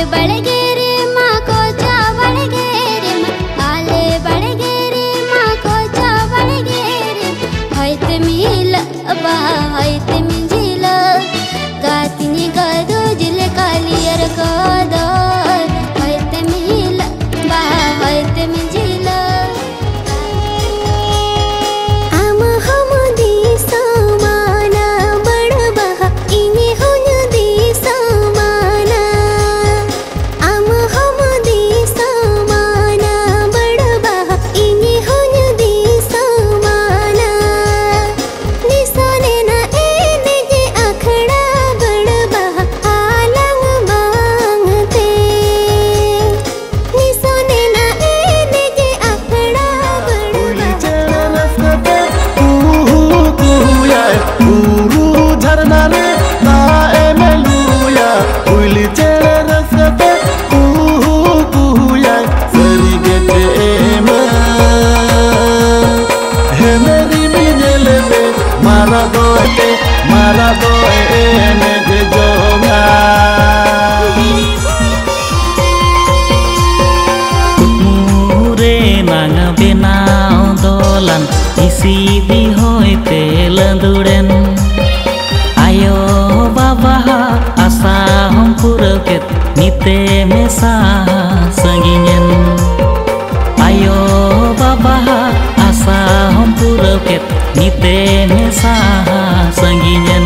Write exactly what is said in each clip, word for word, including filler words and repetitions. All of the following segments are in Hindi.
बड़गेरे माँ को चा बड़गेरे आले बड़गेरे माँ को चा बड़गेरे होइत मिल बा होइत मिजिल कातिनी गदो जिल कालियर गदो होइत मिल बा होइत मिजिल मारा दो एने जे जोगा मुरे नांग बेनाव दोलान इसी भी होइते लंदुड़ेन आयो बाबा आसा हम पुरकेत निते मेसा संगिñen ayo बाबा आसा हम पुरकेत निते मेसा संगिñen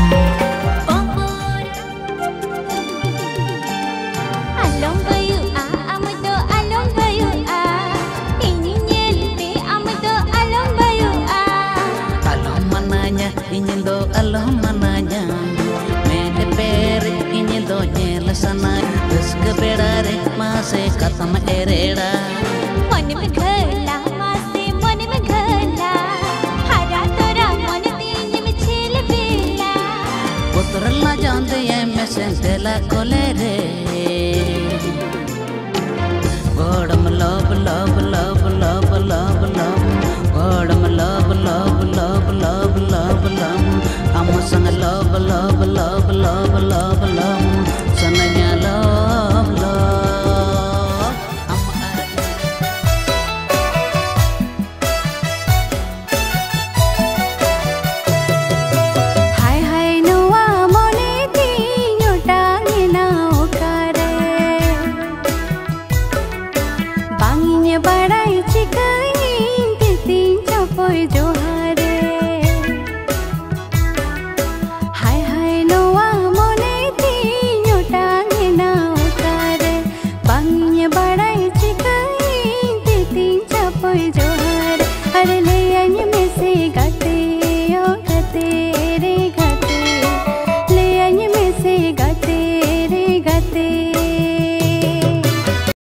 along bayu a amdo along bayu a ini nyelte amdo along bayu a along mananya ini do along mananya mene pere ini do nyela sana risk bedare mase katam ereda मन में घला मासे मन में घला हरा तोरा मन तीन में छेल बेला उतरला जानते हैं मैं सेंटेला कोले रे गोड़म love love love love love love गोड़म love love love love love love हम संग love love love love love love सनया